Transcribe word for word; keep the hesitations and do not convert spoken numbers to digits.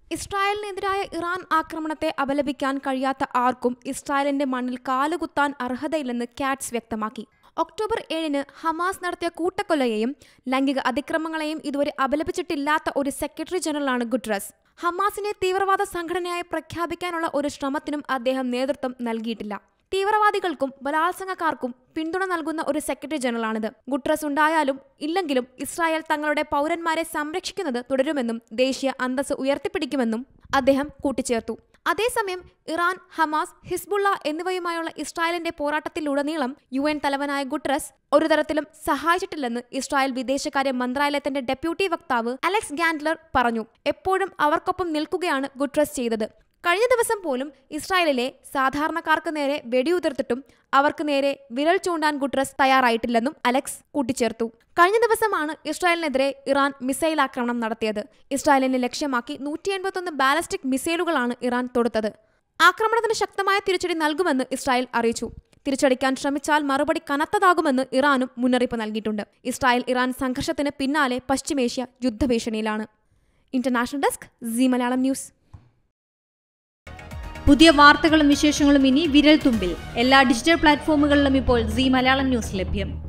ഇസ്രായേലിനെതിരായ Iran ആക്രമണത്തെ അപലപിക്കാൻ കഴിയാത്ത ആർക്കും ഇസ്രായേലിന്റെ മണ്ണിൽ കാലുകുത്താൻ അർഹതയില്ലെന്ന് കാറ്റ്സ് വ്യക്തമാക്കി. ഒക്ടോബർ ഏഴിന് ഹമാസ് നടത്തിയ കൂട്ടക്കൊലയെയും ലൈംഗിക അതിക്രമങ്ങളെയും ഇതുവരെ അപലപിച്ചിട്ടില്ലാത്ത ഒരു സെക്രട്ടറി ജനറലാണ് ഗുട്ടറസ്. ഹമാസിനെ തീവ്രവാദ സംഘടനയായി പ്രഖ്യാപിക്കാനുള്ള ഒരു ശ്രമത്തിനും അദ്ദേഹം നേതൃത്വം നൽകിയിട്ടില്ല. തീവ്രവാദികൾക്കും ബലാത്സംഗക്കാർക്കും പിന്തുണ നൽകുന്ന ഒരു സെക്രട്ടറി ജനറലാണിത്. ഗുട്ടറസ് ഉണ്ടായാലും ഇല്ലെങ്കിലും ഇസ്രായേൽ തങ്ങളുടെ പൗരന്മാരെ സംരക്ഷിക്കുന്നത് തുടരുമെന്നും ദേശീയ അന്തസ്സ് ഉയർത്തിപ്പിടിക്കുമെന്നും അദ്ദേഹം കൂട്ടിച്ചേർത്തു. അതേസമയം ഇറാൻ, ഹമാസ്, ഹിസ്ബുള്ള എന്നിവയുമായുള്ള ഇസ്രായേലിന്റെ പോരാട്ടത്തിലുടനീളം യു എൻ തലവനായ ഗുട്ടറസ് ഒരു തരത്തിലും സഹായിച്ചിട്ടില്ലെന്ന് ഇസ്രായേൽ വിദേശകാര്യ മന്ത്രാലയത്തിന്റെ ഡെപ്യൂട്ടി വക്താവ് അലക്സ് ഗാൻഡ്ലർ പറഞ്ഞു. എപ്പോഴും അവർക്കൊപ്പം നിൽക്കുകയാണ് ഗുട്ടറസ് ചെയ്തത്. കഴിഞ്ഞ ദിവസം പോലും ഇസ്രായേലിലെ സാധാരണക്കാർക്ക് നേരെ വെടിയുതിർത്തിട്ടും അവർക്ക് നേരെ വിരൽ ചൂണ്ടാൻ ഗുട്ടറസ് തയ്യാറായിട്ടില്ലെന്നും അലക്സ് കൂട്ടിച്ചേർത്തു. കഴിഞ്ഞ ദിവസമാണ് ഇസ്രായേലിനെതിരെ ഇറാൻ മിസൈൽ ആക്രമണം നടത്തിയത്. ഇസ്രായേലിനെ ലക്ഷ്യമാക്കി നൂറ്റി എൺപത്തൊന്ന് ബാലിസ്റ്റിക് മിസൈലുകളാണ് ഇറാൻ തൊടുത്തത്. ആക്രമണത്തിന് ശക്തമായ തിരിച്ചടി നൽകുമെന്ന് ഇസ്രായേൽ അറിയിച്ചു. തിരിച്ചടിക്കാൻ ശ്രമിച്ചാൽ മറുപടി കനത്തതാകുമെന്ന് ഇറാനും മുന്നറിയിപ്പ് നൽകിയിട്ടുണ്ട്. ഇസ്രായേൽ ഇറാൻ സംഘർഷത്തിന് പിന്നാലെ പശ്ചിമേഷ്യ യുദ്ധഭീഷണിയിലാണ്. International desk, Zee Malayalam news. പുതിയ വാർത്തകളും വിശേഷങ്ങളും ഇനി വിരൽ തുമ്പിൽ. എല്ലാ ഡിജിറ്റൽ പ്ലാറ്റ്ഫോമുകളിലും ഇപ്പോൾ സീ മലയാളം ന്യൂസ് ലഭ്യം.